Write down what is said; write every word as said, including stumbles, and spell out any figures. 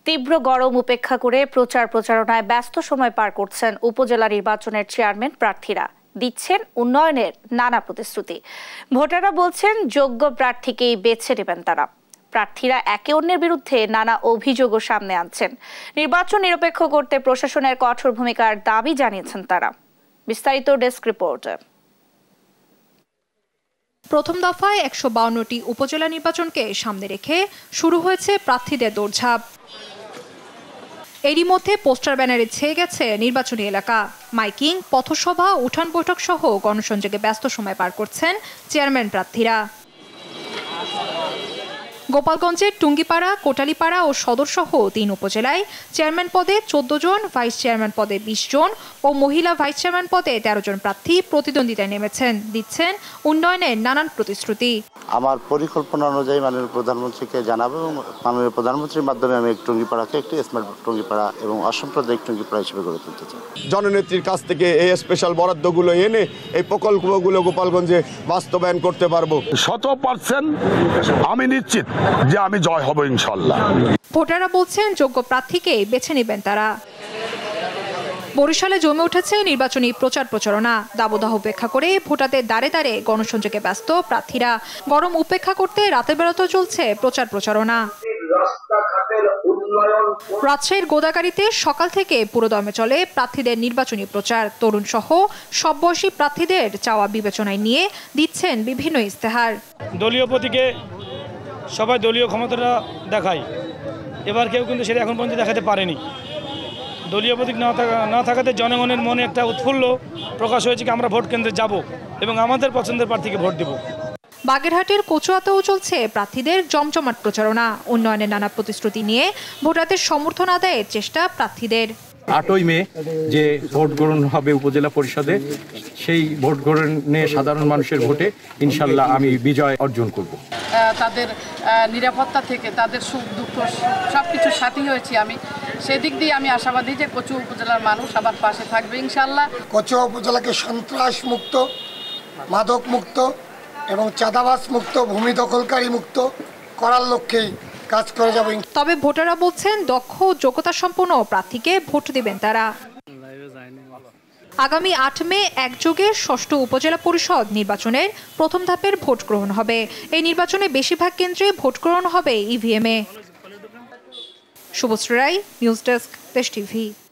তীব্র গরম উপেক্ষা করে প্রচার প্রচারণায় ব্যস্ত সময় পার করছেন উপজেলা নির্বাচনের চেয়ারম্যান প্রার্থীরা। দিচ্ছেন উন্নয়নের নানা প্রতিশ্রুতি। ভোটাররা বলছেন যোগ্য প্রার্থীকেই বেছে নেবেন তারা। প্রার্থীরা একে অন্যের বিরুদ্ধে নানা অভিযোগও সামনে আনছেন। নির্বাচন নিরপেক্ষ করতে প্রশাসনের কঠোর ভূমিকার দাবি জানিয়েছেন তারা। বিস্তারিত ডেস্ক রিপোর্টে। প্রথম দফায় একশো বাউন্নটি উপজেলা নির্বাচনকে সামনে রেখে শুরু হয়েছে প্রার্থীদের দৌড়ঝাঁপ। এরই মধ্যে পোস্টার ব্যানারে ছেয়ে গেছে নির্বাচনী এলাকা। মাইকিং, পথসভা, উঠান বৈঠক সহ গণসংযোগে ব্যস্ত সময় পার করছেন চেয়ারম্যান প্রার্থীরা। গোপালগঞ্জের টুঙ্গিপাড়া, কোটালীপাড়া ও সদরসহ তিন উপজেলায় চেয়ারম্যান পদে চোদ্দ জন, ভাইস চেয়ারম্যান পদে বিশ জন ও মহিলা ভাইস চেয়ারম্যান পদে তেরো জন প্রার্থী প্রতিদ্বন্দ্বিতায় নেমেছেন। দিচ্ছেন উন্নয়নের নানান প্রতিশ্রুতি। আমার পরিকল্পনা অনুযায়ী মাননীয় প্রধানমন্ত্রীকে জানাবো এবং মাননীয় প্রধানমন্ত্রীর মাধ্যমে আমি টুঙ্গিপাড়াকে একটি স্মার্ট টুঙ্গিপাড়া এবং অসাম্প্রদায়িক টুঙ্গিপাড়া হিসেবে গড়ে তুলতে চাই। জননেত্রীর কাছ থেকে এই স্পেশাল বরাদ্দগুলো এনে এই প্রকল্পগুলো গোপালগঞ্জে বাস্তবায়ন করতে পারবো। শত পার্সেন্ট আমি নিশ্চিত যে আমি জয় হব ইনশাল্লাহ। ভোটাররা বলছেন যোগ্য প্রার্থীকে বেছে নেবেন তারা। বরিশালে জমে উঠেছে নির্বাচনী প্রচার প্রচারণা। দাবদাহ উপেক্ষা করে ভোটারদের দাঁড়ে দাঁড়ে গণসংযোগে ব্যস্ত প্রার্থীরা। গরম উপেক্ষা করতে রাতের বেলাতেও চলছে প্রচার প্রচারণা। রাজশাহীর গোদাগাড়িতে সকাল থেকে পুরোদমে চলে প্রার্থীদের নির্বাচনী প্রচার। তরুণ সহ সব বয়সী প্রার্থীদের চাওয়া বিবেচনায় নিয়ে দিচ্ছেন বিভিন্ন ইস্তেহার। দলীয় প্রতীকে সবাই দলীয় ক্ষমতাটা দেখায়, এবার কেউ কিন্তু সেটা এখন পর্যন্ত দেখাতে পারেনি। দলীয় প্রতীক না থাকা না থাকাতে জনগণের মনে একটা উৎফুল্ল প্রকাশ হয়েছে কি আমরা ভোট কেন্দ্রে যাব এবং আমাদের পছন্দের প্রার্থীকে ভোট দেব। বাগেরহাটের কচুয়াতেও চলছে প্রার্থীদের জমজমাট প্রচারণা। উন্নয়নের নানা প্রতিশ্রুতি নিয়ে ভোটারদের সমর্থন আদায়ের চেষ্টা প্রার্থীদের। আটই মে যে ভোট গ্রহণ হবে উপজেলা পরিষদে, সেই ভোট গ্রহণে সাধারণ মানুষের ভোটে ইনশাল্লাহ আমি বিজয় অর্জন করব। তাদের নিরাপত্তা থেকে তাদের সুখ দুঃখ সব কিছুর সাথী হয়েছি আমি। সেদিক দিয়ে আমি আশাবাদী যে কচুয়া উপজেলার মানুষ আবার পাশে থাকবে ইনশাল্লাহ। কচুয়া উপজেলাকে সন্ত্রাস মুক্ত, মাদক মুক্ত এবং চাঁদাবাজ মুক্ত, ভূমি দখলকারী মুক্ত করার লক্ষ্যেই কাজ করে যাবে। তবে ভোটাররা বলছেন দক্ষ ও যোগ্যতা সম্পন্ন প্রার্থীকে ভোট দেবেন তারা। আগামী আট মে একযোগে ষষ্ঠ উপজেলা পরিষদ নির্বাচনের প্রথম ধাপের ভোট গ্রহণ হবে। এই নির্বাচনে বেশিরভাগ কেন্দ্রে ভোট গ্রহণ হবে ইভিএমে। Shubhashri Roy, news desk, Desh TV.